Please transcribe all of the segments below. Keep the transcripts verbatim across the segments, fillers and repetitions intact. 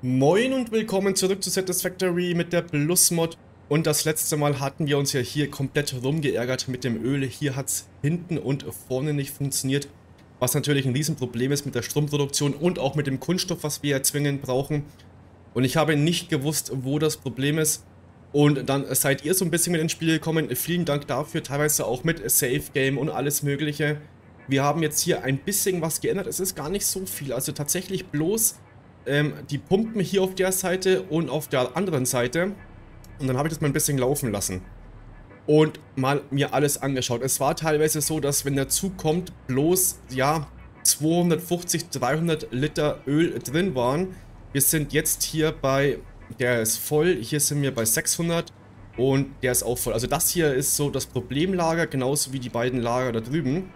Moin und willkommen zurück zu Satisfactory mit der Plus-Mod. Und das letzte Mal hatten wir uns ja hier komplett rumgeärgert mit dem Öl. Hier hat es hinten und vorne nicht funktioniert. Was natürlich ein Riesenproblem ist mit der Stromproduktion und auch mit dem Kunststoff, was wir ja zwingend brauchen. Und ich habe nicht gewusst, wo das Problem ist. Und dann seid ihr so ein bisschen mit ins Spiel gekommen. Vielen Dank dafür, teilweise auch mit Safe Game und alles mögliche. Wir haben jetzt hier ein bisschen was geändert. Es ist gar nicht so viel. Also tatsächlich bloß ähm, die Pumpen hier auf der Seite und auf der anderen Seite. Und dann habe ich das mal ein bisschen laufen lassen. Und mal mir alles angeschaut. Es war teilweise so, dass wenn der Zug kommt, bloß, ja, zweihundertfünfzig, dreihundert Liter Öl drin waren. Wir sind jetzt hier bei, der ist voll, hier sind wir bei sechshundert und der ist auch voll. Also das hier ist so das Problemlager, genauso wie die beiden Lager da drüben.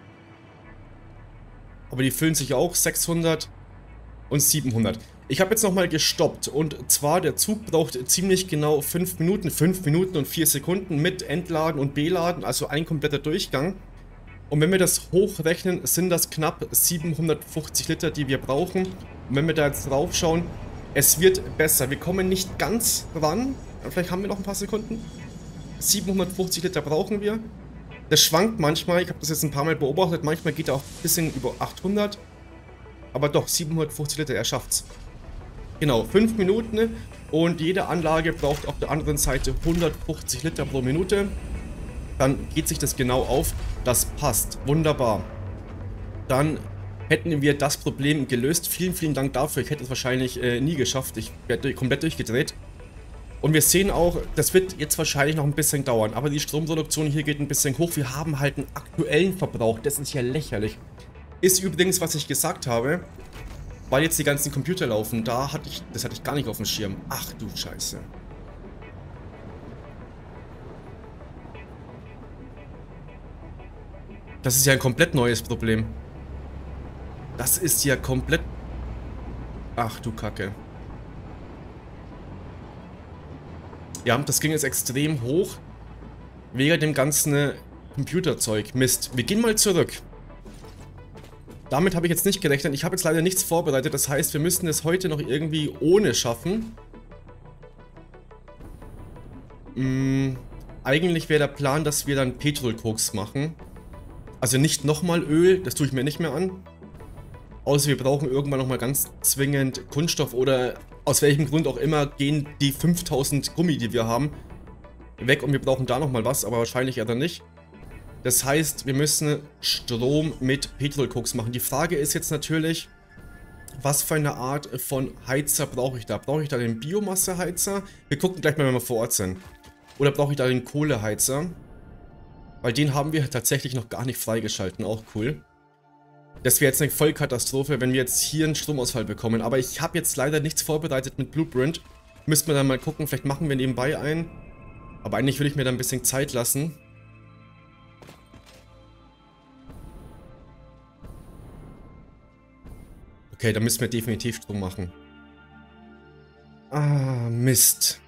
Aber die füllen sich auch, sechshundert und siebenhundert. Ich habe jetzt nochmal gestoppt und zwar der Zug braucht ziemlich genau fünf Minuten, fünf Minuten und vier Sekunden mit Entladen und Beladen, also ein kompletter Durchgang. Und wenn wir das hochrechnen, sind das knapp siebenhundertfünfzig Liter, die wir brauchen. Und wenn wir da jetzt drauf schauen, es wird besser. Wir kommen nicht ganz ran, vielleicht haben wir noch ein paar Sekunden. siebenhundertfünfzig Liter brauchen wir. Das schwankt manchmal, ich habe das jetzt ein paar Mal beobachtet, manchmal geht er auch ein bisschen über achthundert. Aber doch, siebenhundertfünfzig Liter, er schafft's. Genau, fünf Minuten und jede Anlage braucht auf der anderen Seite hundertfünfzig Liter pro Minute. Dann geht sich das genau auf. Das passt. Wunderbar. Dann hätten wir das Problem gelöst. Vielen, vielen Dank dafür. Ich hätte es wahrscheinlich äh, nie geschafft. Ich werde komplett durchgedreht. Und wir sehen auch, das wird jetzt wahrscheinlich noch ein bisschen dauern. Aber die Stromproduktion hier geht ein bisschen hoch. Wir haben halt einen aktuellen Verbrauch. Das ist ja lächerlich. Ist übrigens, was ich gesagt habe, weil jetzt die ganzen Computer laufen, da hatte ich, das hatte ich gar nicht auf dem Schirm. Ach du Scheiße. Das ist ja ein komplett neues Problem. Das ist ja komplett... Ach du Kacke. Ja, das ging jetzt extrem hoch. Wegen dem ganzen Computerzeug. Mist. Wir gehen mal zurück. Damit habe ich jetzt nicht gerechnet. Ich habe jetzt leider nichts vorbereitet. Das heißt, wir müssen es heute noch irgendwie ohne schaffen. Hm, eigentlich wäre der Plan, dass wir dann Petrolkoks machen. Also nicht nochmal Öl, das tue ich mir nicht mehr an. Außer wir brauchen irgendwann nochmal ganz zwingend Kunststoff oder aus welchem Grund auch immer gehen die fünftausend Gummi, die wir haben, weg und wir brauchen da nochmal was, aber wahrscheinlich eher dann nicht. Das heißt, wir müssen Strom mit Petrolkoks machen. Die Frage ist jetzt natürlich, was für eine Art von Heizer brauche ich da? Brauche ich da den Biomasseheizer? Wir gucken gleich mal, wenn wir vor Ort sind. Oder brauche ich da den Kohleheizer? Weil den haben wir tatsächlich noch gar nicht freigeschalten. Auch cool. Das wäre jetzt eine Vollkatastrophe, wenn wir jetzt hier einen Stromausfall bekommen. Aber ich habe jetzt leider nichts vorbereitet mit Blueprint. Müssen wir dann mal gucken. Vielleicht machen wir nebenbei einen. Aber eigentlich würde ich mir da ein bisschen Zeit lassen. Okay, da müssen wir definitiv Strom machen. Ah, Mist.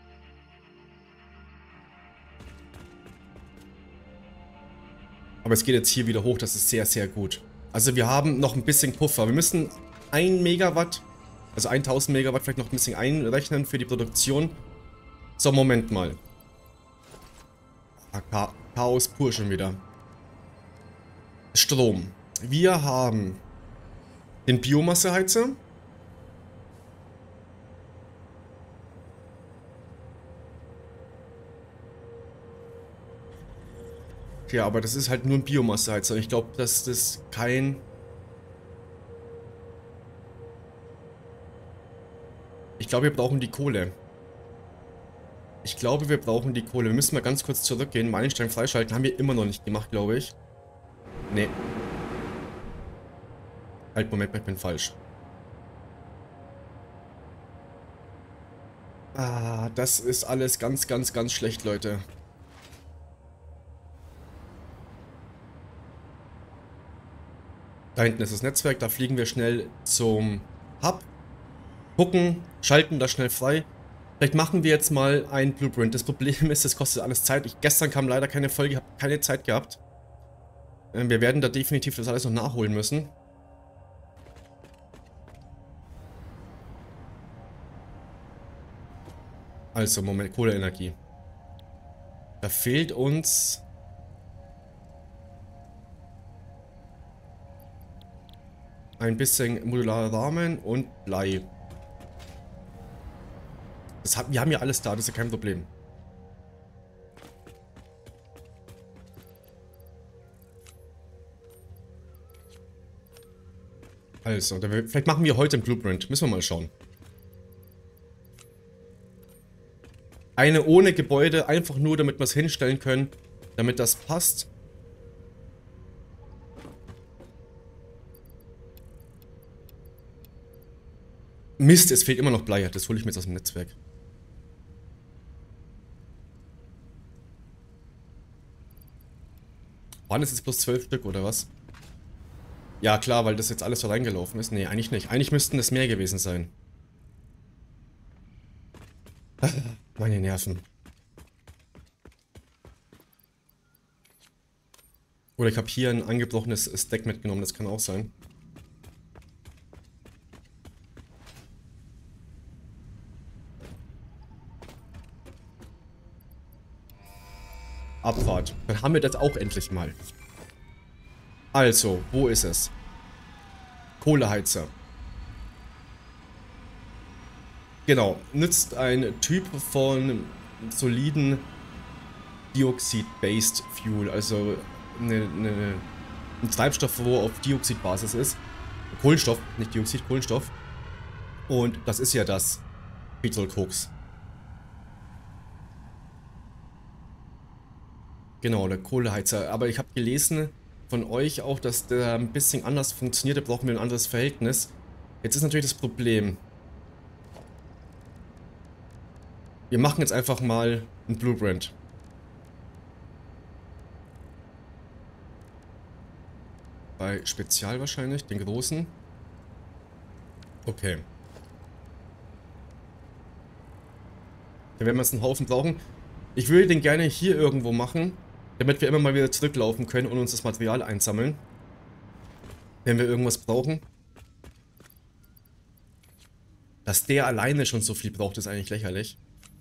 Aber es geht jetzt hier wieder hoch, das ist sehr, sehr gut. Also wir haben noch ein bisschen Puffer. Wir müssen ein Megawatt, also tausend Megawatt vielleicht noch ein bisschen einrechnen für die Produktion. So, Moment mal. Ah, Chaos pur schon wieder. Strom. Wir haben den Biomasseheizer. Ja, aber das ist halt nur ein Biomasseheizer. Ich glaube, dass das kein... Ich glaube, wir brauchen die Kohle. Ich glaube, wir brauchen die Kohle. Wir müssen mal ganz kurz zurückgehen. Meilenstein freischalten haben wir immer noch nicht gemacht, glaube ich. Nee. Halt, Moment, ich bin falsch. Ah, das ist alles ganz, ganz, ganz schlecht, Leute. Da hinten ist das Netzwerk, da fliegen wir schnell zum Hub. Gucken, schalten das schnell frei. Vielleicht machen wir jetzt mal ein Blueprint. Das Problem ist, es kostet alles Zeit. Ich, gestern kam leider keine Folge, ich habe keine Zeit gehabt. Wir werden da definitiv das alles noch nachholen müssen. Also, Moment, Kohleenergie. Da fehlt uns... ein bisschen modularer Rahmen und Blei. Das haben, wir haben ja alles da, das ist ja kein Problem. Also, da, vielleicht machen wir heute ein Blueprint. Müssen wir mal schauen. Eine ohne Gebäude, einfach nur, damit wir es hinstellen können, damit das passt. Mist, es fehlt immer noch Blei. Das hole ich mir jetzt aus dem Netzwerk. Waren es jetzt bloß zwölf Stück oder was? Ja klar, weil das jetzt alles so reingelaufen ist. Nee, eigentlich nicht. Eigentlich müssten es mehr gewesen sein. Meine Nerven. Oder ich habe hier ein angebrochenes Stack mitgenommen, das kann auch sein. Abfahrt. Dann haben wir das auch endlich mal. Also, wo ist es? Kohleheizer. Genau, nützt ein Typ von soliden Dioxid-based Fuel, also eine, eine, ein Treibstoff, wo auf Dioxidbasis ist. Kohlenstoff, nicht Dioxid, Kohlenstoff. Und das ist ja das Petrolkoks. Genau, der Kohleheizer. Aber ich habe gelesen von euch auch, dass der ein bisschen anders funktioniert. Da brauchen wir ein anderes Verhältnis. Jetzt ist natürlich das Problem. Wir machen jetzt einfach mal ein Blueprint. Bei Spezial wahrscheinlich, den großen. Okay. Dann werden wir jetzt einen Haufen brauchen. Ich würde den gerne hier irgendwo machen, damit wir immer mal wieder zurücklaufen können und uns das Material einsammeln. Wenn wir irgendwas brauchen. Dass der alleine schon so viel braucht, ist eigentlich lächerlich.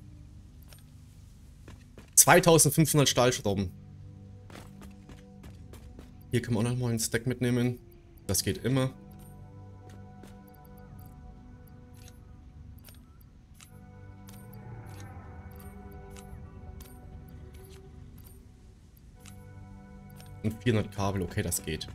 zweitausendfünfhundert Stahlschrauben. Hier können wir auch noch mal einen Stack mitnehmen. Das geht immer. Und vierhundert Kabel, okay, das geht.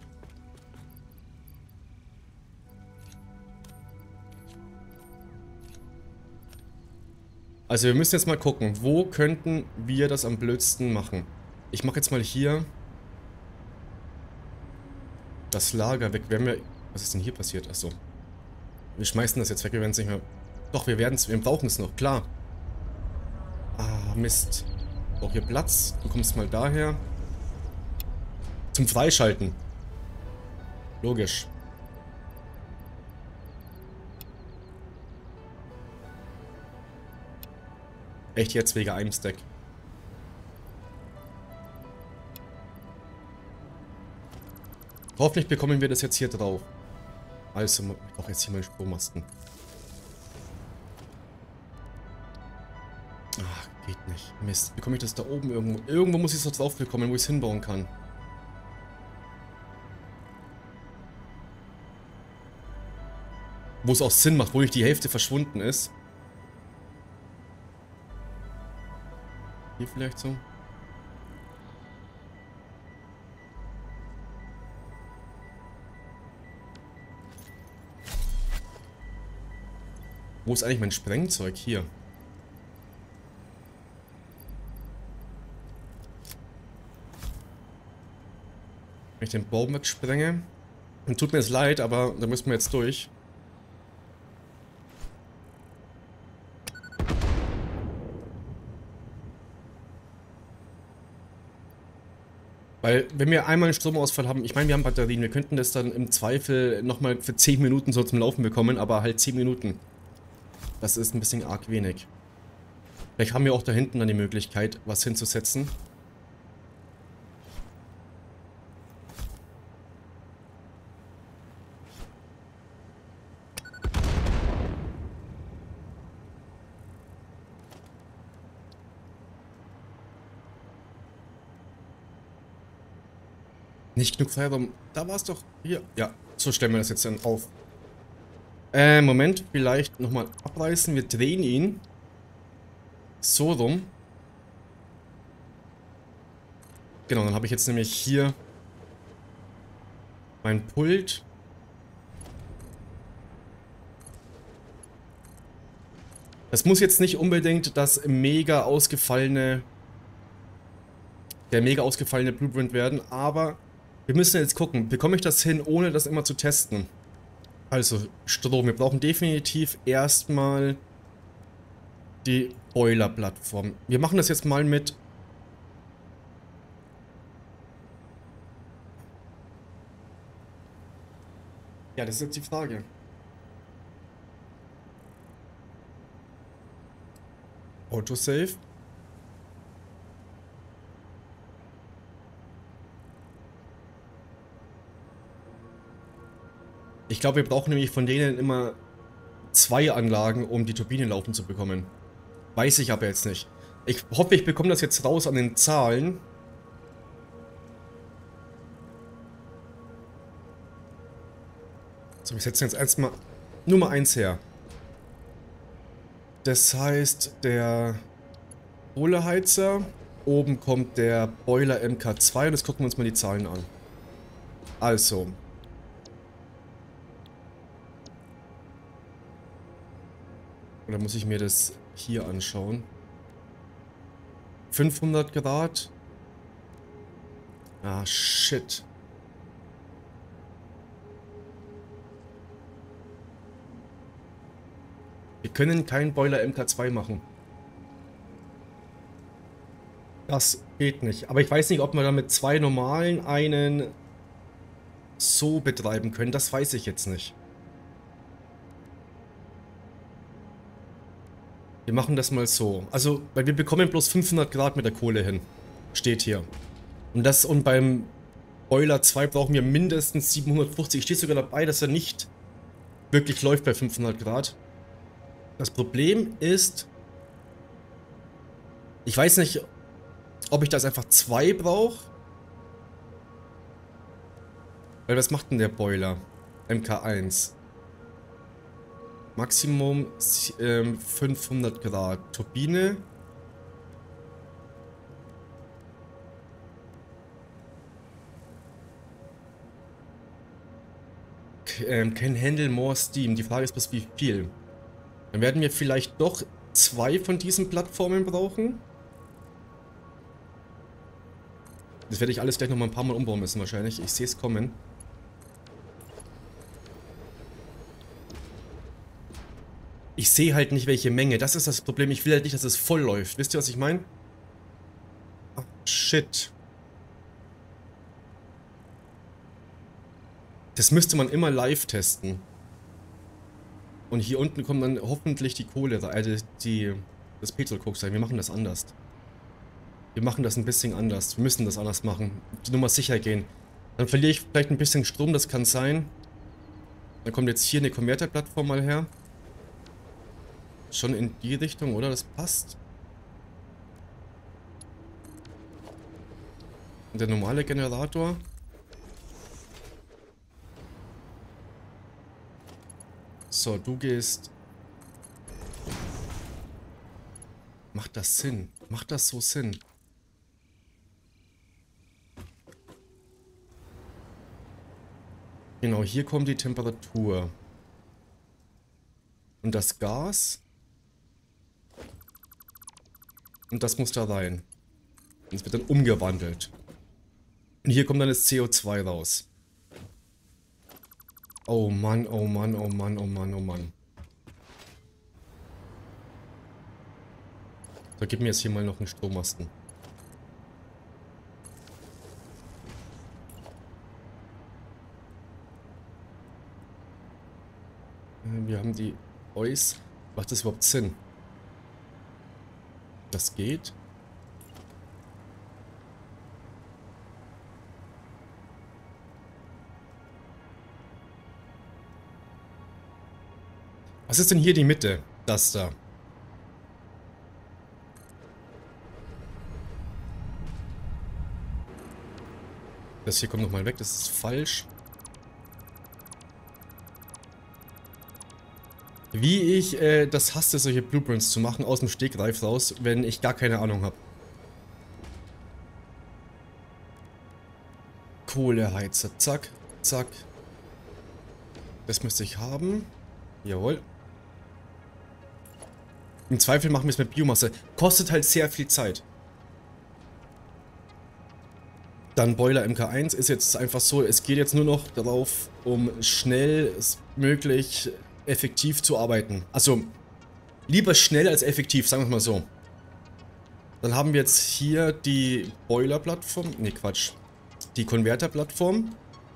Also wir müssen jetzt mal gucken, wo könnten wir das am blödsten machen. Ich mache jetzt mal hier das Lager weg. Wir haben ja, was ist denn hier passiert? Achso. Wir schmeißen das jetzt weg, wir werden es nicht mehr... Doch, wir werden es, wir brauchen es noch, klar. Ah, Mist. Ich brauche hier Platz. Du kommst mal daher. Zum Freischalten. Logisch. Echt jetzt wegen einem Stack. Hoffentlich bekommen wir das jetzt hier drauf. Also, ich brauche jetzt hier mal Strommasten. Ach, geht nicht. Mist. Bekomme ich das da oben irgendwo? Irgendwo muss ich es doch drauf bekommen, wo ich es hinbauen kann. Wo es auch Sinn macht, wo nicht die Hälfte verschwunden ist. Hier vielleicht so. Wo ist eigentlich mein Sprengzeug? Hier. Wenn ich den Baum wegsprenge. Dann tut mir es leid, aber da müssen wir jetzt durch. Weil, wenn wir einmal einen Stromausfall haben, ich meine, wir haben Batterien, wir könnten das dann im Zweifel nochmal für zehn Minuten so zum Laufen bekommen, aber halt zehn Minuten. Das ist ein bisschen arg wenig. Vielleicht haben wir auch da hinten dann die Möglichkeit, was hinzusetzen. Nicht genug Freiraum. Da war es doch. Hier. Ja, so stellen wir das jetzt dann auf. Äh, Moment. Vielleicht nochmal abreißen. Wir drehen ihn. So rum. Genau, dann habe ich jetzt nämlich hier mein Pult. Das muss jetzt nicht unbedingt das mega ausgefallene, der mega ausgefallene Blueprint werden, aber wir müssen jetzt gucken, bekomme ich das hin, ohne das immer zu testen? Also Strom, wir brauchen definitiv erstmal die Boiler-Plattform. Wir machen das jetzt mal mit... Ja, das ist jetzt die Frage. Autosave. Ich glaube, wir brauchen nämlich von denen immer zwei Anlagen, um die Turbine laufen zu bekommen. Weiß ich aber jetzt nicht. Ich hoffe, ich bekomme das jetzt raus an den Zahlen. So, wir setzen jetzt erstmal Nummer eins her. Das heißt, der Kohleheizer, oben kommt der Boiler M K zwei und jetzt gucken wir uns mal die Zahlen an. Also. Oder muss ich mir das hier anschauen? fünfhundert Grad. Ah, shit. Wir können keinen Boiler M K zwei machen. Das geht nicht. Aber ich weiß nicht, ob wir da mit zwei normalen einen so betreiben können. Das weiß ich jetzt nicht. Wir machen das mal so. Also, weil wir bekommen bloß fünfhundert Grad mit der Kohle hin. Steht hier. Und das und beim Boiler zwei brauchen wir mindestens siebenhundertfünfzig. Steht sogar dabei, dass er nicht wirklich läuft bei fünfhundert Grad. Das Problem ist, ich weiß nicht, ob ich das einfach zwei brauche. Weil was macht denn der Boiler? M K eins. Maximum ähm, fünfhundert Grad. Turbine. K ähm, can handle more steam. Die Frage ist bis wie viel. Dann werden wir vielleicht doch zwei von diesen Plattformen brauchen. Das werde ich alles gleich noch mal ein paar Mal umbauen müssen wahrscheinlich. Ich sehe es kommen. Ich sehe halt nicht, welche Menge. Das ist das Problem. Ich will halt nicht, dass es voll läuft. Wisst ihr, was ich meine? Oh, shit. Das müsste man immer live testen. Und hier unten kommt dann hoffentlich die Kohle, also die, das Petrolkoks rein. Wir machen das anders. Wir machen das ein bisschen anders. Wir müssen das anders machen. Die Nummer sicher gehen. Dann verliere ich vielleicht ein bisschen Strom, das kann sein. Dann kommt jetzt hier eine Konverterplattform mal her. Schon in die Richtung, oder? Das passt. Und der normale Generator. So, du gehst... Macht das Sinn? Macht das so Sinn? Genau, hier kommt die Temperatur. Und das Gas... Und das muss da rein. Und es wird dann umgewandelt. Und hier kommt dann das C O zwei raus. Oh Mann, oh Mann, oh Mann, oh Mann, oh Mann. So, gib mir jetzt hier mal noch einen Strommasten. Wir haben die Eus. Macht das überhaupt Sinn? Das geht. Was ist denn hier die Mitte? Das da. Das hier kommt nochmal weg, das ist falsch. Wie ich äh, das hasse, solche Blueprints zu machen, aus dem Stegreif raus, wenn ich gar keine Ahnung habe. Kohleheizer, zack, zack. Das müsste ich haben. Jawohl. Im Zweifel machen wir es mit Biomasse. Kostet halt sehr viel Zeit. Dann Boiler M K eins ist jetzt einfach so, es geht jetzt nur noch darauf, um schnell möglich effektiv zu arbeiten. Also lieber schnell als effektiv, sagen wir mal so. Dann haben wir jetzt hier die Boiler-Plattform. Ne, Quatsch. Die Konverter-Plattform.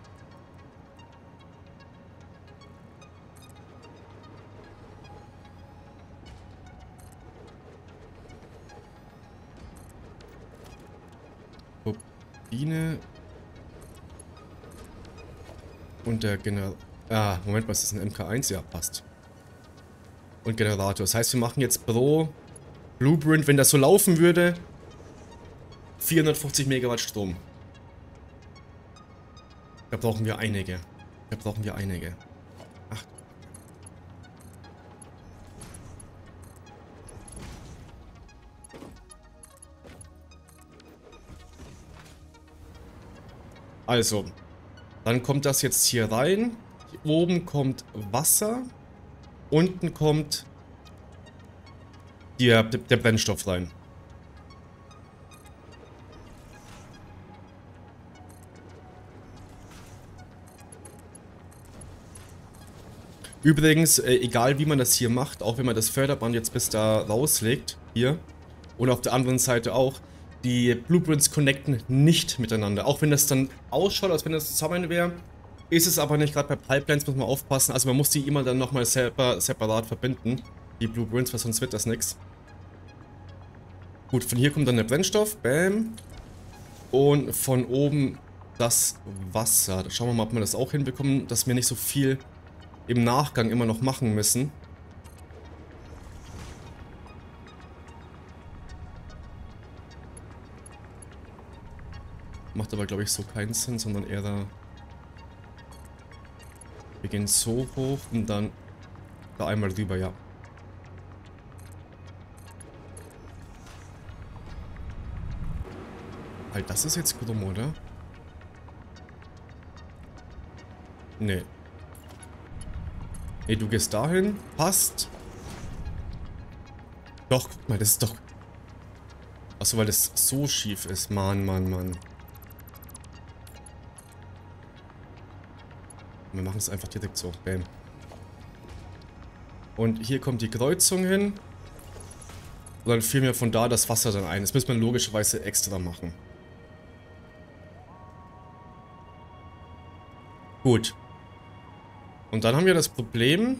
Turbine. Und der Generator. Ah, Moment mal, ist das ein M K eins? Ja, passt. Und Generator. Das heißt, wir machen jetzt pro Blueprint, wenn das so laufen würde, vierhundertfünfzig Megawatt Strom. Da brauchen wir einige. Da brauchen wir einige. Ach. Also, dann kommt das jetzt hier rein. Hier oben kommt Wasser. Unten kommt der, der Brennstoff rein. Übrigens, äh, egal wie man das hier macht, auch wenn man das Förderband jetzt bis da rauslegt, hier, und auf der anderen Seite auch, die Blueprints connecten nicht miteinander. Auch wenn das dann ausschaut, als wenn das zusammen wäre, ist es aber nicht. Gerade bei Pipelines muss man aufpassen. Also man muss die immer dann nochmal selber separat verbinden, die Blueprints, weil sonst wird das nichts. Gut, von hier kommt dann der Brennstoff, bam. Und von oben das Wasser. Schauen wir mal, ob wir das auch hinbekommen, dass wir nicht so viel im Nachgang immer noch machen müssen. Macht aber, glaube ich, so keinen Sinn, sondern eher da. Wir gehen so hoch und dann da einmal rüber, ja. Halt, das ist jetzt krumm, oder? Nee. Ey, du gehst dahin. Passt. Doch, guck mal, das ist doch... Achso, weil das so schief ist. Mann, Mann, Mann. Wir machen es einfach direkt so. Bam. Und hier kommt die Kreuzung hin. Und dann führen wir von da das Wasser dann ein. Das müssen wir logischerweise extra machen. Gut. Und dann haben wir das Problem.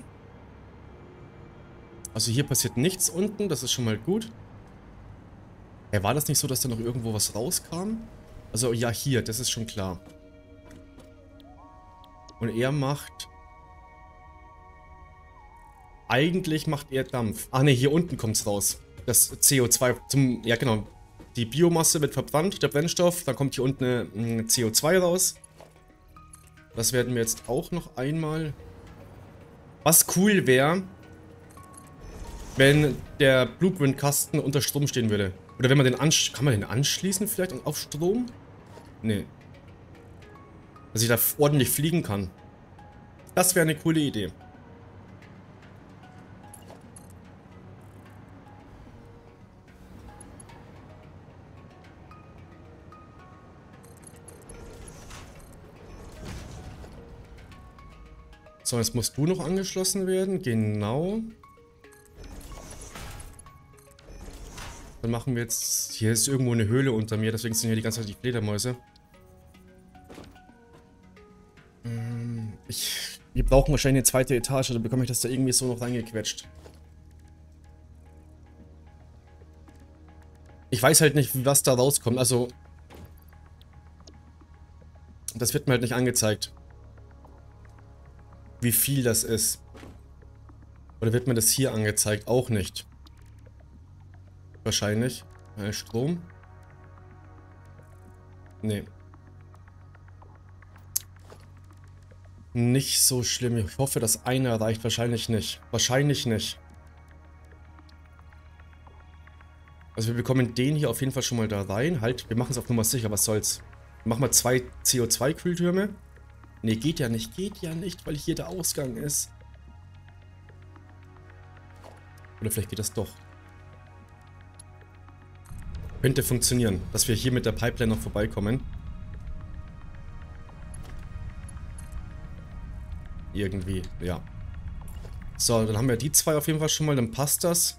Also hier passiert nichts unten. Das ist schon mal gut. Ja, war das nicht so, dass da noch irgendwo was rauskam? Also ja, hier. Das ist schon klar. Und er macht... Eigentlich macht er Dampf. Ach ne, hier unten kommt es raus. Das C O zwei zum... Ja genau. Die Biomasse wird verbrannt, der Brennstoff. Dann kommt hier unten eine C O zwei raus. Das werden wir jetzt auch noch einmal... Was cool wäre, wenn der Blueprint-Kasten unter Strom stehen würde. Oder wenn man den ansch... Kann man den anschließen vielleicht auf Strom? Nee. Dass ich da ordentlich fliegen kann. Das wäre eine coole Idee. So, jetzt musst du noch angeschlossen werden. Genau. Dann machen wir jetzt... Hier ist irgendwo eine Höhle unter mir, deswegen sind hier die ganze Zeit die Fledermäuse. Ich, wir brauchen wahrscheinlich eine zweite Etage, dann bekomme ich das da irgendwie so noch reingequetscht. Ich weiß halt nicht, was da rauskommt, also... Das wird mir halt nicht angezeigt. Wie viel das ist. Oder wird mir das hier angezeigt? Auch nicht. Wahrscheinlich. Äh, Strom. Nee. nicht so schlimm. Ich hoffe, dass einer reicht. Wahrscheinlich nicht. Wahrscheinlich nicht. Also wir bekommen den hier auf jeden Fall schon mal da rein. Halt, wir machen es auf Nummer sicher. Was soll's. Machen wir zwei C O zwei Kühltürme. Ne, geht ja nicht. Geht ja nicht, weil hier der Ausgang ist. Oder vielleicht geht das doch. Könnte funktionieren, dass wir hier mit der Pipeline noch vorbeikommen. Irgendwie, ja. So, dann haben wir die zwei auf jeden Fall schon mal, dann passt das.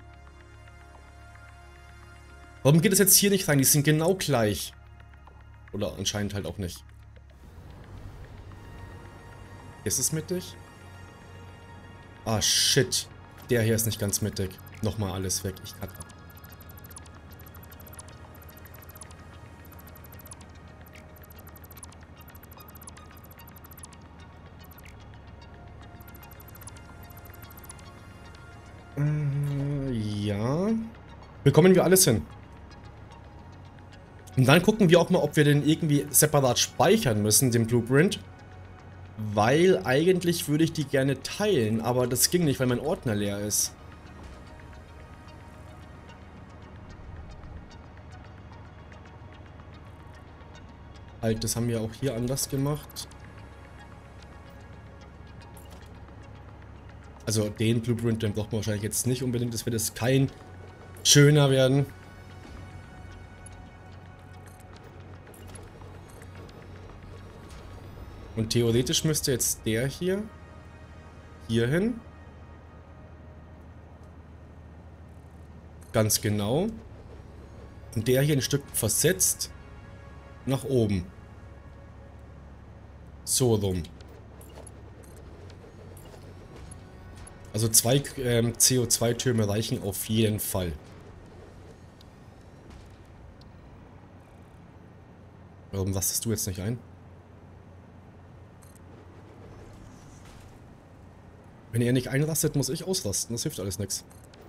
Warum geht es jetzt hier nicht rein? Die sind genau gleich. Oder anscheinend halt auch nicht. Ist es mittig? Ah, shit. Der hier ist nicht ganz mittig. Nochmal alles weg. Ich kann ab. Äh, ja. Bekommen wir alles hin. Und dann gucken wir auch mal, ob wir den irgendwie separat speichern müssen, den Blueprint. Weil eigentlich würde ich die gerne teilen, aber das ging nicht, weil mein Ordner leer ist. Halt, das haben wir auch hier anders gemacht. Also den Blueprint, den braucht man wahrscheinlich jetzt nicht unbedingt. Das wird jetzt kein schöner werden. Und theoretisch müsste jetzt der hier hier hin. Ganz genau. Und der hier ein Stück versetzt nach oben. So rum. Also zwei ähm, C O zwei Türme reichen auf jeden Fall. Warum lastest du jetzt nicht ein? Wenn ihr nicht einrastet, muss ich ausrasten. Das hilft alles nichts.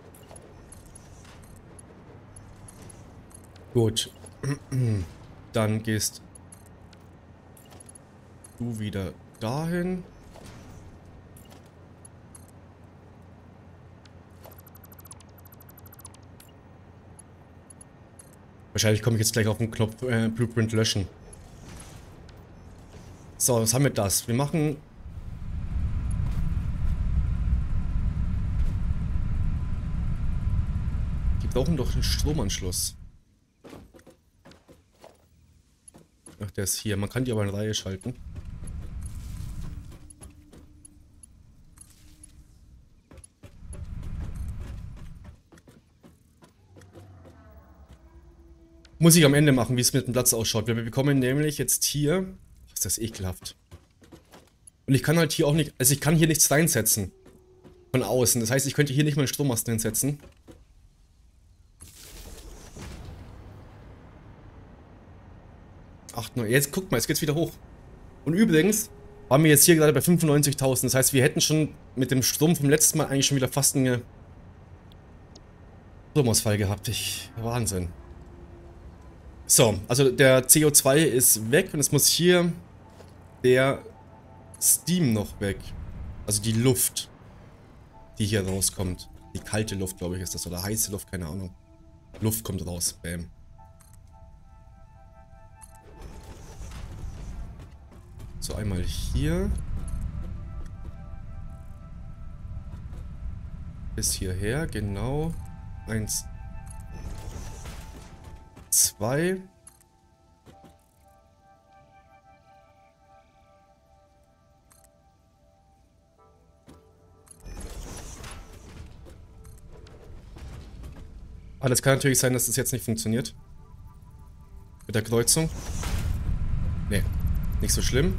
Gut. Dann gehst du wieder dahin. Wahrscheinlich komme ich jetzt gleich auf den Knopf äh, Blueprint löschen. So, was haben wir das? Wir machen... Die brauchen doch einen Stromanschluss. Ach, der ist hier. Man kann die aber in Reihe schalten. Muss ich am Ende machen, wie es mit dem Platz ausschaut. Wir bekommen nämlich jetzt hier... Oh, ist das ekelhaft. Und ich kann halt hier auch nicht... Also ich kann hier nichts reinsetzen. Von außen. Das heißt, ich könnte hier nicht mal einen Strommasten hinsetzen. Ach, jetzt guckt mal, jetzt geht's wieder hoch. Und übrigens waren wir jetzt hier gerade bei fünfundneunzigtausend. Das heißt, wir hätten schon mit dem Strom vom letzten Mal eigentlich schon wieder fast einen Stromausfall gehabt. Ich... Wahnsinn. So, also der C O zwei ist weg und es muss hier der Steam noch weg. Also die Luft, die hier rauskommt. Die kalte Luft, glaube ich, ist das. Oder heiße Luft, keine Ahnung. Luft kommt raus. Bam. So, einmal hier. Bis hierher, genau. Eins. Zwei. Aber es kann natürlich sein, dass das jetzt nicht funktioniert. Mit der Kreuzung. Nee, nicht so schlimm.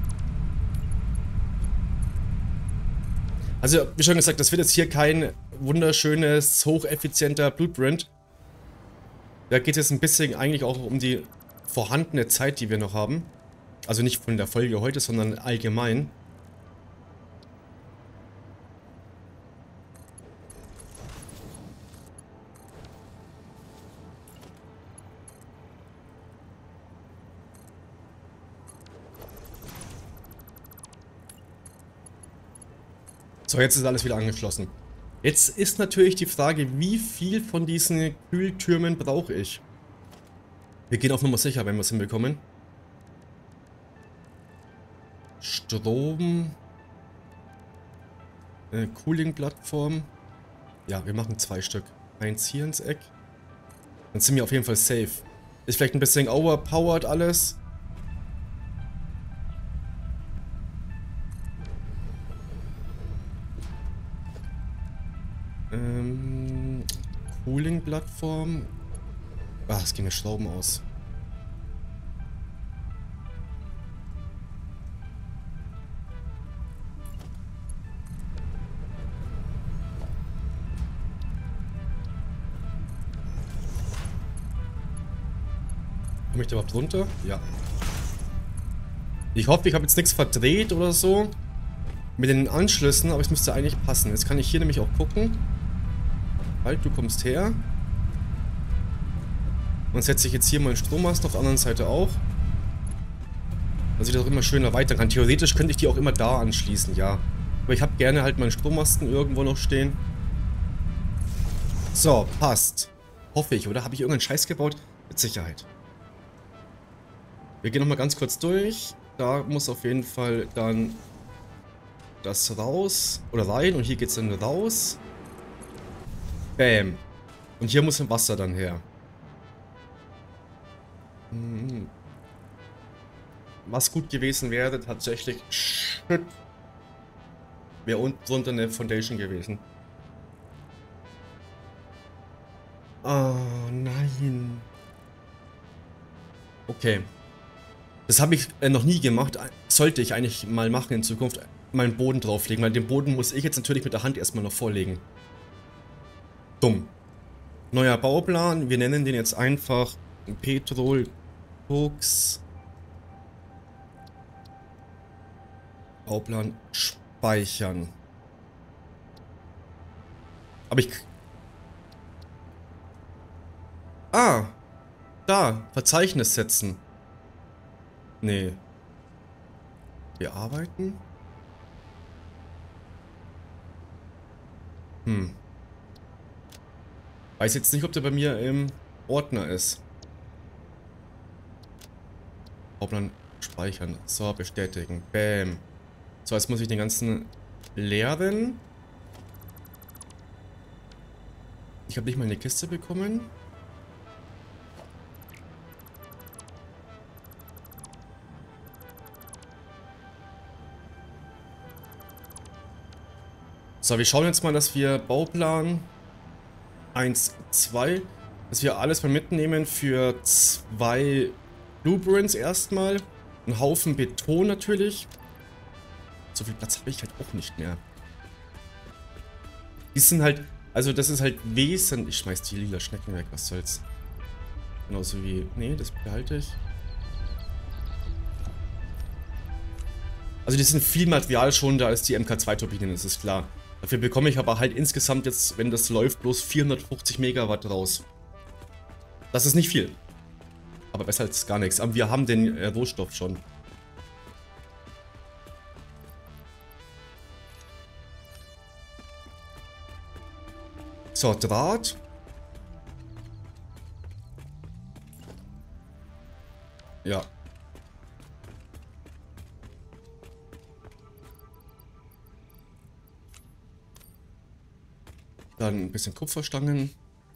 Also, wie schon gesagt, das wird jetzt hier kein wunderschönes, hocheffizienter Blueprint. Da geht es ein bisschen eigentlich auch um die vorhandene Zeit, die wir noch haben. Also nicht von der Folge heute, sondern allgemein. So, jetzt ist alles wieder angeschlossen. Jetzt ist natürlich die Frage, wie viel von diesen Kühltürmen brauche ich? Wir gehen auf Nummer sicher, wenn wir es hinbekommen. Strom. Äh, Cooling-Plattform. Ja, wir machen zwei Stück. Eins hier ins Eck. Dann sind wir auf jeden Fall safe. Ist vielleicht ein bisschen overpowered alles. Ähm, Cooling-Plattform. Ah, es gehen mir Schrauben aus. Komme ich da überhaupt runter? Ja. Ich hoffe, ich habe jetzt nichts verdreht oder so. Mit den Anschlüssen, aber es müsste eigentlich passen. Jetzt kann ich hier nämlich auch gucken. Halt, du kommst her. Und setze ich jetzt hier meinen Strommast auf der anderen Seite auch. Dass ich das auch immer schön erweitern kann. Theoretisch könnte ich die auch immer da anschließen, ja. Aber ich habe gerne halt meinen Strommasten irgendwo noch stehen. So, passt. Hoffe ich, oder? Habe ich irgendeinen Scheiß gebaut? Mit Sicherheit. Wir gehen nochmal ganz kurz durch. Da muss auf jeden Fall dann das raus oder rein und hier geht es dann raus. Bam. Und hier muss ein Wasser dann her. Hm. Was gut gewesen wäre, tatsächlich wäre unten drunter eine Foundation gewesen. Oh nein. Okay. Das habe ich äh, noch nie gemacht. Sollte ich eigentlich mal machen in Zukunft. Meinen Boden drauflegen, weil den Boden muss ich jetzt natürlich mit der Hand erstmal noch vorlegen. Dumm. Neuer Bauplan. Wir nennen den jetzt einfach Petrol Koks. Bauplan speichern. Aber ich... Ah. Da. Verzeichnis setzen. Nee. Bearbeiten? Hm. Weiß jetzt nicht, ob der bei mir im Ordner ist. Bauplan speichern. So, bestätigen. Bam. So, jetzt muss ich den ganzen leeren. Ich habe nicht mal eine Kiste bekommen. So, wir schauen jetzt mal, dass wir Bauplan eins, zwei, dass wir alles mal mitnehmen für zwei Blueprints erstmal. Ein Haufen Beton natürlich. So viel Platz habe ich halt auch nicht mehr. Die sind halt, also das ist halt wesentlich. Ich schmeiß die lila Schnecken weg, was soll's. Genauso wie, nee, das behalte ich. Also die sind viel materialschonender als die M K zwei Turbinen, das ist klar. Dafür bekomme ich aber halt insgesamt jetzt, wenn das läuft, bloß vierhundertfünfzig Megawatt raus. Das ist nicht viel. Aber besser als gar nichts. Aber wir haben den äh, Rohstoff schon. So, Draht. Ja. Dann ein bisschen Kupferstangen.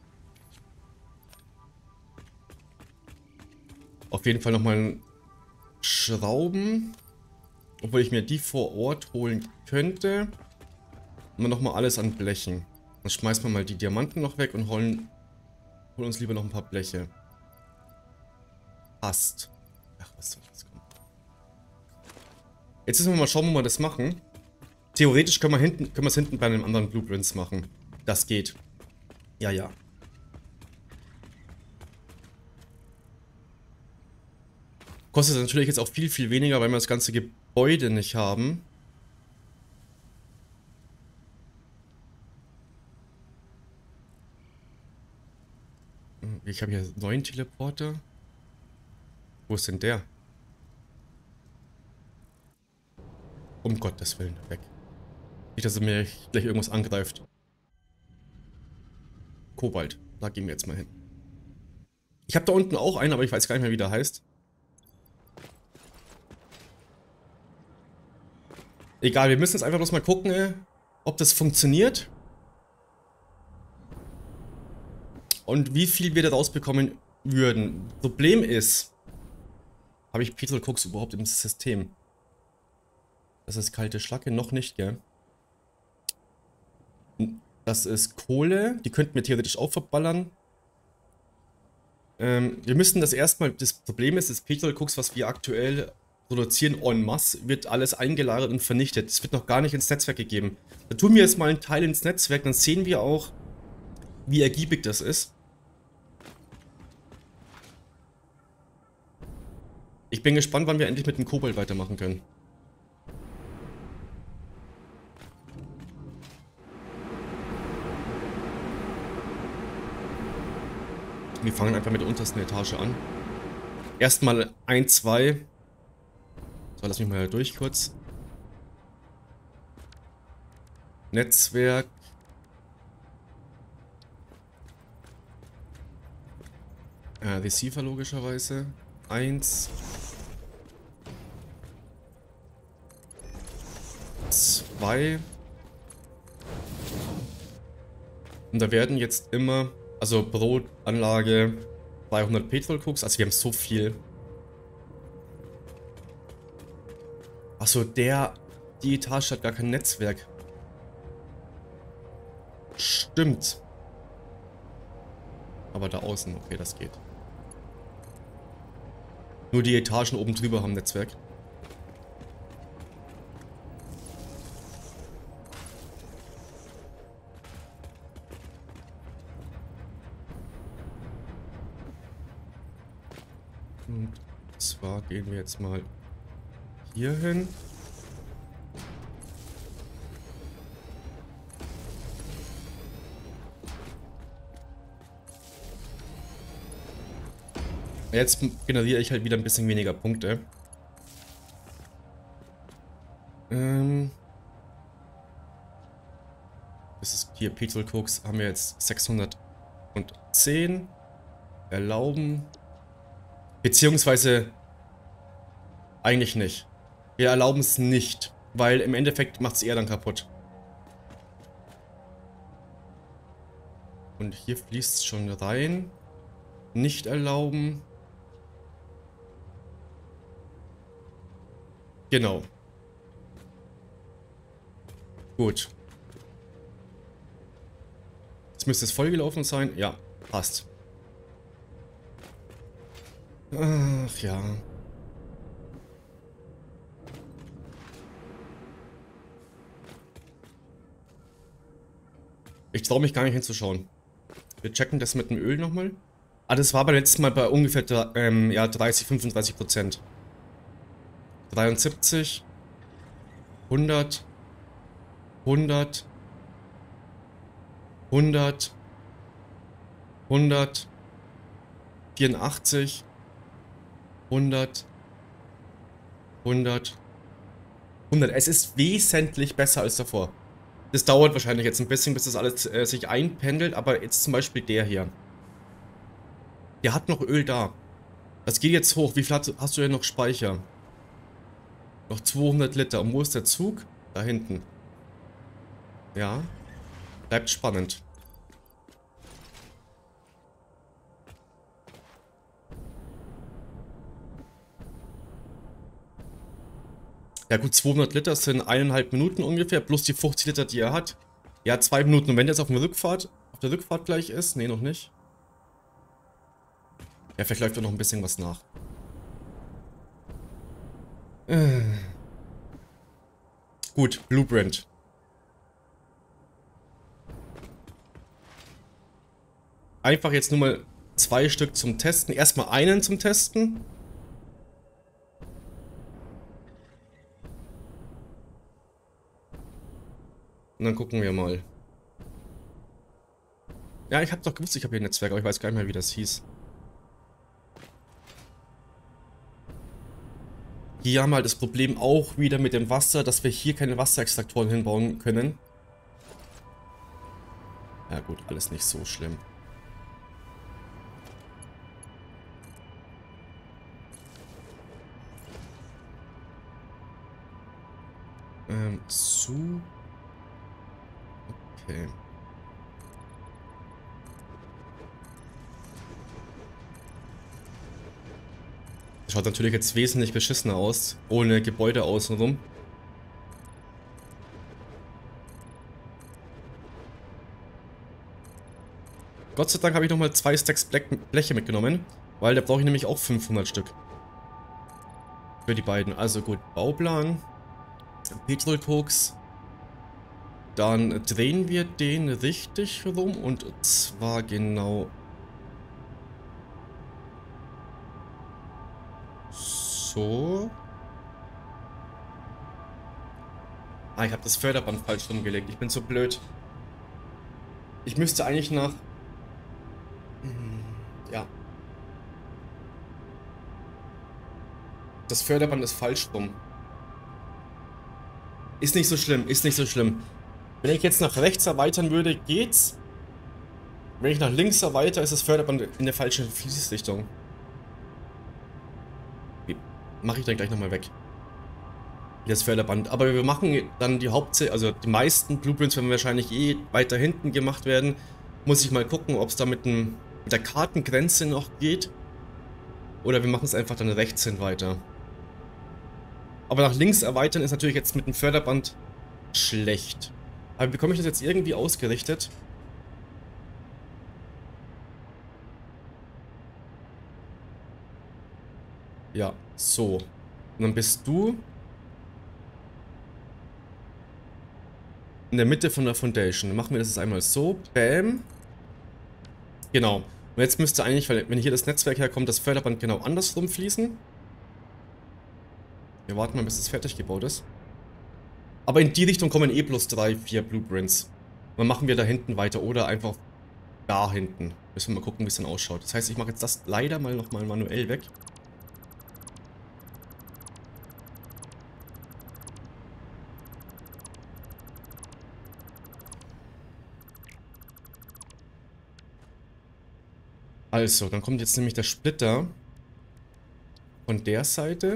Auf jeden Fall nochmal Schrauben. Obwohl ich mir die vor Ort holen könnte. Und dann nochmal alles an Blechen. Dann schmeißen wir mal die Diamanten noch weg und holen, holen uns lieber noch ein paar Bleche. Passt. Ach, was soll das kommen? Jetzt müssen wir mal schauen, wo wir das machen. Theoretisch können wir hinten, können wir es hinten bei einem anderen Blueprints machen. Das geht. Ja, ja. Kostet natürlich jetzt auch viel, viel weniger, weil wir das ganze Gebäude nicht haben. Ich habe hier neun Teleporter. Wo ist denn der? Um Gottes Willen, weg. Nicht, dass er mir gleich irgendwas angreift. Kobalt. Da gehen wir jetzt mal hin. Ich habe da unten auch einen, aber ich weiß gar nicht mehr, wie der heißt. Egal, wir müssen jetzt einfach bloß mal gucken, ob das funktioniert. Und wie viel wir da rausbekommen würden. Problem ist, habe ich Petrolkoks überhaupt im System? Das ist kalte Schlacke, noch nicht, gell? Das ist Kohle, die könnten wir theoretisch auch verballern. Ähm, wir müssen das erstmal, das Problem ist, das Petrolkoks, was wir aktuell produzieren en masse, wird alles eingelagert und vernichtet. Es wird noch gar nicht ins Netzwerk gegeben. Da tun wir jetzt mal einen Teil ins Netzwerk, dann sehen wir auch, wie ergiebig das ist. Ich bin gespannt, wann wir endlich mit dem Kobalt weitermachen können. Wir fangen einfach mit der untersten Etage an. Erstmal ein, zwei. So, lass mich mal durch kurz. Netzwerk. Äh, Receiver logischerweise. Eins. Zwei. Und da werden jetzt immer, also pro Anlage zweihundert Petrolkoks, also wir haben so viel. Achso, der, die Etage hat gar kein Netzwerk. Stimmt. Aber da außen, okay, das geht. Nur die Etagen oben drüber haben Netzwerk. Und zwar gehen wir jetzt mal hier hin. Jetzt generiere ich halt wieder ein bisschen weniger Punkte. Ähm das ist hier Petrolkoks, haben wir jetzt sechshundertzehn. Erlauben. Beziehungsweise eigentlich nicht. Wir erlauben es nicht, weil im Endeffekt macht es eher dann kaputt. Und hier fließt es schon rein. Nicht erlauben. Genau. Gut. Jetzt müsste es vollgelaufen sein. Ja, passt. Ach ja. Ich traue mich gar nicht hinzuschauen. Wir checken das mit dem Öl nochmal. Ah, das war beim letzten Mal bei ungefähr ähm, ja, dreißig, fünfunddreißig Prozent. dreiundsiebzig. hundert. hundert. hundert. hundert. vierundachtzig. hundert. hundert. hundert. Es ist wesentlich besser als davor. Das dauert wahrscheinlich jetzt ein bisschen, bis das alles äh, sich einpendelt, aber jetzt zum Beispiel der hier. Der hat noch Öl da. Das geht jetzt hoch. Wie viel hast, hast du denn noch Speicher? Noch zweihundert Liter. Und wo ist der Zug? Da hinten. Ja. Bleibt spannend. Ja gut, zweihundert Liter sind eineinhalb Minuten ungefähr, plus die fünfzig Liter, die er hat. Ja, zwei Minuten. Und wenn der jetzt auf der Rückfahrt, auf der Rückfahrt gleich ist, nee, noch nicht. Ja, vielleicht läuft da noch ein bisschen was nach. Äh. Gut, Blueprint. Einfach jetzt nur mal zwei Stück zum Testen. Erstmal einen zum Testen. Und dann gucken wir mal. Ja, ich habe doch gewusst, ich habe hier ein Netzwerk, aber ich weiß gar nicht mehr, wie das hieß. Hier haben wir halt das Problem auch wieder mit dem Wasser, dass wir hier keine Wasserextraktoren hinbauen können. Ja gut, alles nicht so schlimm. Ähm, zu... Okay. Schaut natürlich jetzt wesentlich beschissener aus, ohne Gebäude außenrum. Gott sei Dank habe ich nochmal zwei Stacks Bleche mitgenommen, weil da brauche ich nämlich auch fünfhundert Stück. Für die beiden. Also gut, Bauplan, Petrolkoks. Dann drehen wir den richtig rum und zwar genau... So. Ah, ich habe das Förderband falsch rumgelegt. Ich bin so blöd. Ich müsste eigentlich nach... Ja. Das Förderband ist falsch rum. Ist nicht so schlimm, ist nicht so schlimm. Wenn ich jetzt nach rechts erweitern würde, geht's. Wenn ich nach links erweitere, ist das Förderband in der falschen Fließrichtung. Mache ich dann gleich nochmal weg. Das Förderband. Aber wir machen dann die Hauptsache, also die meisten Blueprints werden wahrscheinlich eh weiter hinten gemacht werden. Muss ich mal gucken, ob es da mit, dem, mit der Kartengrenze noch geht. Oder wir machen es einfach dann rechts hin weiter. Aber nach links erweitern ist natürlich jetzt mit dem Förderband schlecht. Aber bekomme ich das jetzt irgendwie ausgerichtet? Ja, so. Und dann bist du in der Mitte von der Foundation. Dann machen wir das jetzt einmal so. Bam. Genau. Und jetzt müsste eigentlich, weil wenn hier das Netzwerk herkommt, das Förderband genau andersrum fließen. Wir warten mal, bis es fertig gebaut ist. Aber in die Richtung kommen eh plus drei, vier Blueprints. Und dann machen wir da hinten weiter oder einfach da hinten. Müssen wir mal gucken, wie es dann ausschaut. Das heißt, ich mache jetzt das leider mal nochmal manuell weg. Also, dann kommt jetzt nämlich der Splitter von der Seite.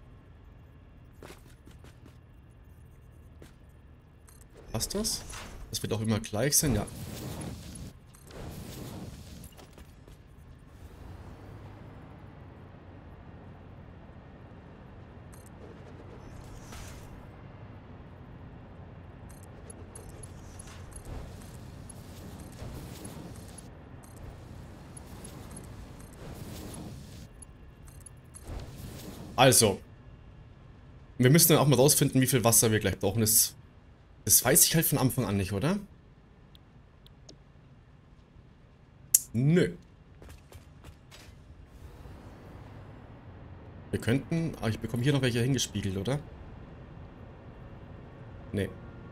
Passt das? Das wird auch immer gleich sein, ja. Also, wir müssen dann auch mal rausfinden, wie viel Wasser wir gleich brauchen. Das, das weiß ich halt von Anfang an nicht, oder? Nö. Wir könnten... Aber ich bekomme hier noch welche hingespiegelt, oder? Nee.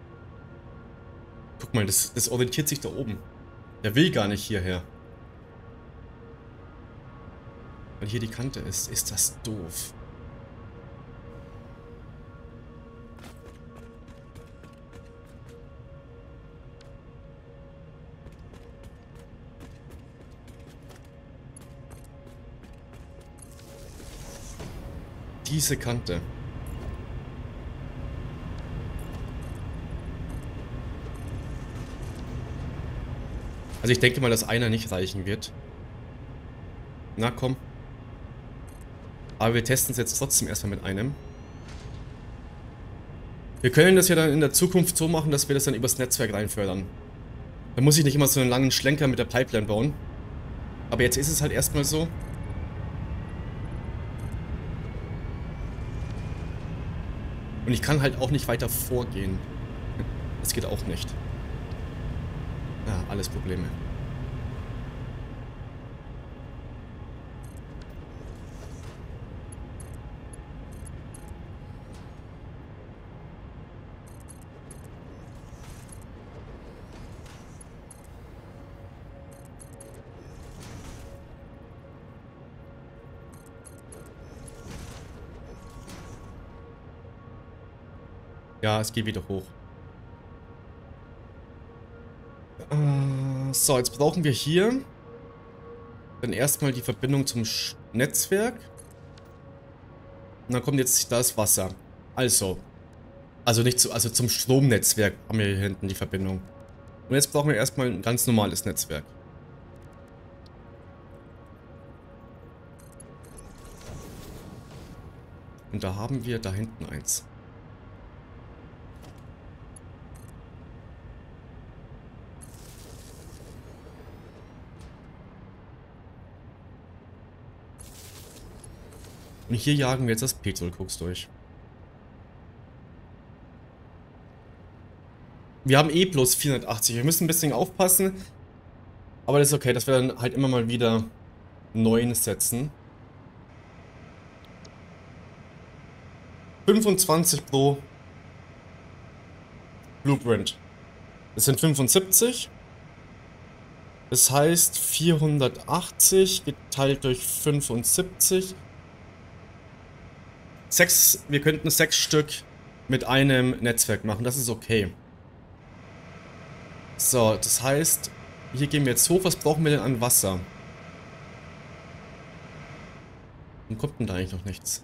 Guck mal, das, das orientiert sich da oben. Der will gar nicht hierher. Weil hier die Kante ist. Ist das doof. Diese Kante. Also ich denke mal, dass einer nicht reichen wird. Na komm. Aber wir testen es jetzt trotzdem erstmal mit einem. Wir können das ja dann in der Zukunft so machen, dass wir das dann übers Netzwerk reinfördern. Da muss ich nicht immer so einen langen Schlenker mit der Pipeline bauen. Aber jetzt ist es halt erstmal so. Und ich kann halt auch nicht weiter vorgehen. Das geht auch nicht. Ja, alles Probleme. Ja, es geht wieder hoch. Äh, so, jetzt brauchen wir hier dann erstmal die Verbindung zum Sch Netzwerk. Und dann kommt jetzt das Wasser. Also, also nicht zu, also zum Stromnetzwerk haben wir hier hinten die Verbindung. Und jetzt brauchen wir erstmal ein ganz normales Netzwerk. Und da haben wir da hinten eins. Und hier jagen wir jetzt das Petrolkoks durch. Wir haben eh bloß vierhundertachtzig. Wir müssen ein bisschen aufpassen. Aber das ist okay, dass wir dann halt immer mal wieder neun setzen. fünfundzwanzig pro Blueprint. Das sind fünfundsiebzig. Das heißt vierhundertachtzig geteilt durch fünfundsiebzig. Sechs, wir könnten sechs Stück mit einem Netzwerk machen. Das ist okay. So, das heißt, hier gehen wir jetzt hoch. Was brauchen wir denn an Wasser? Warum kommt denn da eigentlich noch nichts?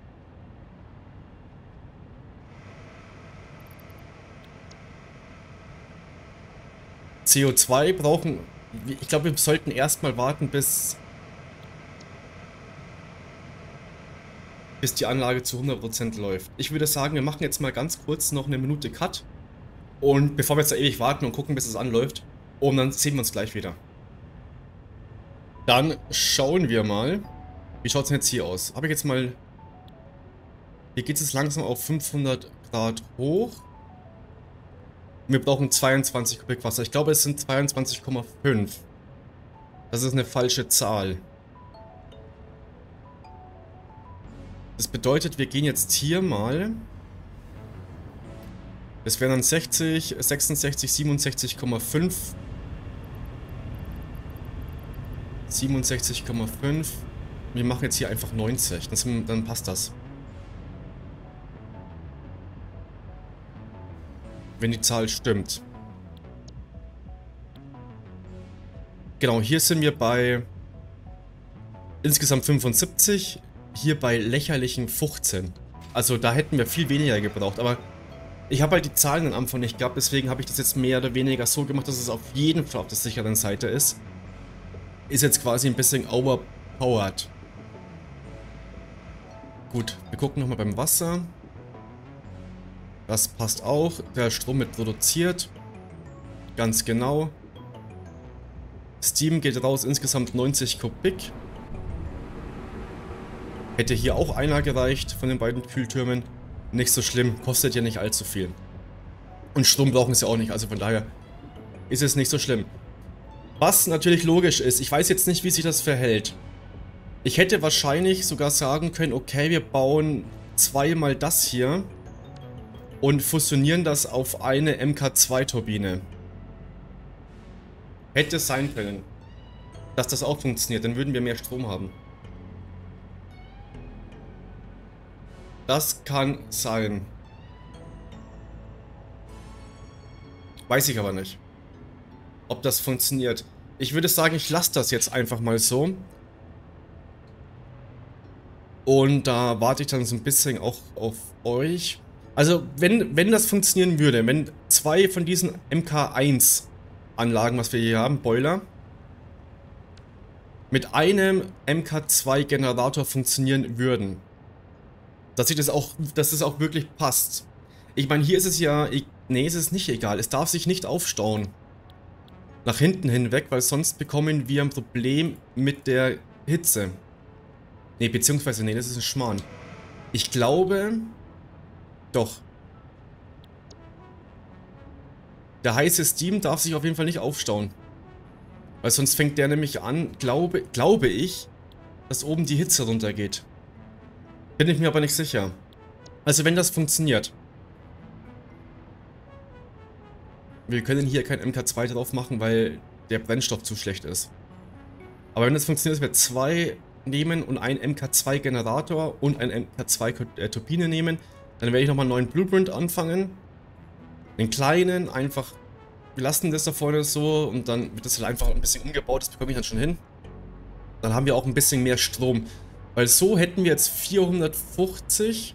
C O zwei brauchen... Ich glaube, wir sollten erstmal warten, bis... bis die Anlage zu hundert Prozent läuft. Ich würde sagen, wir machen jetzt mal ganz kurz noch eine Minute Cut. Und bevor wir jetzt da ewig warten und gucken, bis es anläuft. Und dann sehen wir uns gleich wieder. Dann schauen wir mal. Wie schaut es denn jetzt hier aus? Habe ich jetzt mal... Hier geht es langsam auf fünfhundert Grad hoch. Wir brauchen zweiundzwanzig Kubik Wasser. Ich glaube, es sind zweiundzwanzig Komma fünf. Das ist eine falsche Zahl. Das bedeutet, wir gehen jetzt hier mal... Das wären dann sechzig, sechsundsechzig, siebenundsechzig Komma fünf. siebenundsechzig Komma fünf. Wir machen jetzt hier einfach neunzig. Das, dann passt das. Wenn die Zahl stimmt. Genau, hier sind wir bei insgesamt fünfundsiebzig. Hier bei lächerlichen fünfzehn. Also da hätten wir viel weniger gebraucht. Aber ich habe halt die Zahlen am Anfang nicht gehabt. Deswegen habe ich das jetzt mehr oder weniger so gemacht, dass es auf jeden Fall auf der sicheren Seite ist. Ist jetzt quasi ein bisschen overpowered. Gut, wir gucken nochmal beim Wasser. Das passt auch. Der Strom wird produziert. Ganz genau. Steam geht raus, insgesamt neunzig Kubik. Hätte hier auch einer gereicht von den beiden Kühltürmen. Nicht so schlimm, kostet ja nicht allzu viel. Und Strom brauchen sie auch nicht, also von daher ist es nicht so schlimm. Was natürlich logisch ist, ich weiß jetzt nicht, wie sich das verhält. Ich hätte wahrscheinlich sogar sagen können, okay, wir bauen zweimal das hier und fusionieren das auf eine M K zwei Turbine. Hätte sein können, dass das auch funktioniert, dann würden wir mehr Strom haben. Das kann sein. Weiß ich aber nicht, ob das funktioniert. Ich würde sagen, ich lasse das jetzt einfach mal so. Und da warte ich dann so ein bisschen auch auf euch. Also, wenn, wenn das funktionieren würde, wenn zwei von diesen M K eins Anlagen, was wir hier haben, Boiler, mit einem M K zwei Generator funktionieren würden, dass, ich das auch, dass es auch wirklich passt. Ich meine, hier ist es ja... Nee, es ist nicht egal. Es darf sich nicht aufstauen. Nach hinten hinweg, weil sonst bekommen wir ein Problem mit der Hitze. Nee, beziehungsweise, nee, das ist ein Schmarrn. Ich glaube... Doch. Der heiße Steam darf sich auf jeden Fall nicht aufstauen. Weil sonst fängt der nämlich an, glaube, glaube ich, dass oben die Hitze runtergeht. Bin ich mir aber nicht sicher. Also wenn das funktioniert. Wir können hier kein M K zwei drauf machen, weil der Brennstoff zu schlecht ist. Aber wenn das funktioniert, dass wir zwei nehmen und einen M K zwei Generator und einen M K zwei Turbine nehmen, Dann werde ich nochmal einen neuen Blueprint anfangen. Den kleinen, einfach, wir lassen das da vorne so und dann wird das halt einfach ein bisschen umgebaut, das bekomme ich dann schon hin. Dann haben wir auch ein bisschen mehr Strom. Weil so hätten wir jetzt vierhundertfünfzig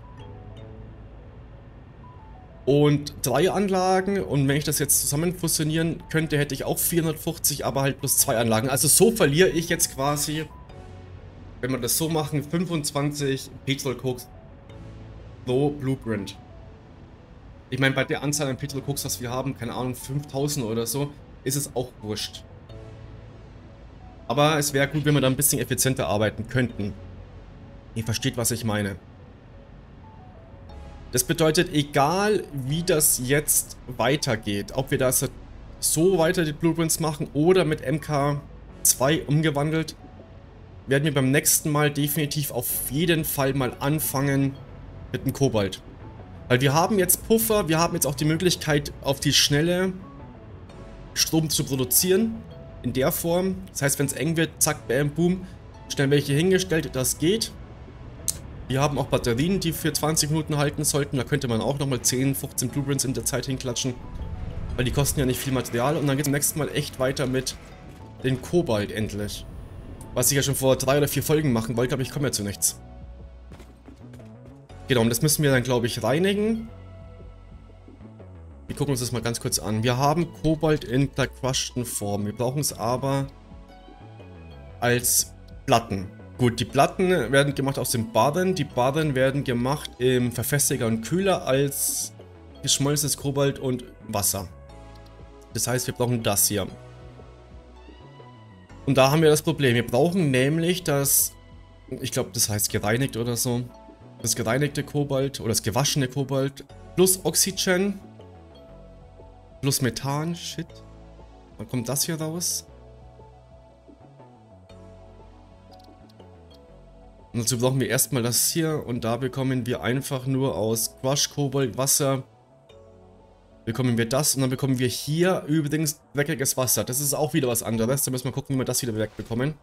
und drei Anlagen und wenn ich das jetzt zusammen fusionieren könnte, hätte ich auch vierhundertfünfzig, aber halt plus zwei Anlagen. Also so verliere ich jetzt quasi, wenn wir das so machen, fünfundzwanzig Petrolkoks pro Blueprint. Ich meine, bei der Anzahl an Petrolkoks, was wir haben, keine Ahnung, fünftausend oder so, ist es auch wurscht. Aber es wäre gut, wenn wir da ein bisschen effizienter arbeiten könnten. Ihr versteht, was ich meine. Das bedeutet, egal wie das jetzt weitergeht, ob wir das so weiter die Blueprints machen oder mit M K zwei umgewandelt, werden wir beim nächsten Mal definitiv auf jeden Fall mal anfangen mit dem Kobalt. Weil wir haben jetzt Puffer, wir haben jetzt auch die Möglichkeit, auf die Schnelle Strom zu produzieren. In der Form. Das heißt, wenn es eng wird, zack, bam, boom, schnell welche hingestellt, das geht. Wir haben auch Batterien, die für zwanzig Minuten halten sollten. Da könnte man auch nochmal zehn, fünfzehn Blueprints in der Zeit hinklatschen. Weil die kosten ja nicht viel Material. Und dann geht es beim nächsten Mal echt weiter mit den Kobalt endlich. Was ich ja schon vor drei oder vier Folgen machen wollte, aber ich komme ja zu nichts. Genau, und das müssen wir dann, glaube ich, reinigen. Wir gucken uns das mal ganz kurz an. Wir haben Kobalt in der crushten Form. Wir brauchen es aber als Platten. Gut, die Platten werden gemacht aus dem Barren. Die Barren werden gemacht im Verfestiger und Kühler als geschmolzenes Kobalt und Wasser. Das heißt, wir brauchen das hier. Und da haben wir das Problem. Wir brauchen nämlich das, ich glaube, das heißt gereinigt oder so, das gereinigte Kobalt oder das gewaschene Kobalt plus Oxygen plus Methan. Shit. Dann kommt das hier raus. Und dazu brauchen wir erstmal das hier und da bekommen wir einfach nur aus Crush Kobalt Wasser. Bekommen wir das und dann bekommen wir hier übrigens dreckiges Wasser. Das ist auch wieder was anderes. Da müssen wir gucken, wie wir das wieder wegbekommen.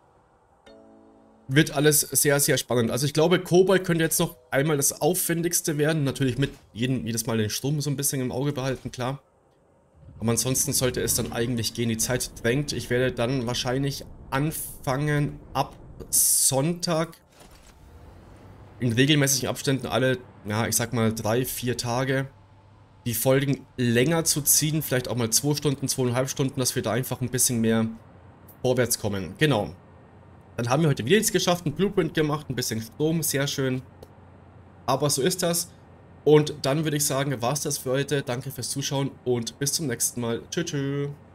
Wird alles sehr, sehr spannend. Also ich glaube, Kobalt könnte jetzt noch einmal das Aufwendigste werden. Natürlich mit jedem, jedes Mal den Strom so ein bisschen im Auge behalten, klar. Aber ansonsten sollte es dann eigentlich gehen. Die Zeit drängt. Ich werde dann wahrscheinlich anfangen ab Sonntag in regelmäßigen Abständen alle, ja, ich sag mal drei, vier Tage die Folgen länger zu ziehen, vielleicht auch mal zwei Stunden, zweieinhalb Stunden, dass wir da einfach ein bisschen mehr vorwärts kommen. Genau. Dann haben wir heute wieder nichts geschafft, ein Blueprint gemacht, ein bisschen Strom, sehr schön. Aber so ist das. Und dann würde ich sagen, war es das für heute. Danke fürs Zuschauen und bis zum nächsten Mal. Tschüss, tschüss.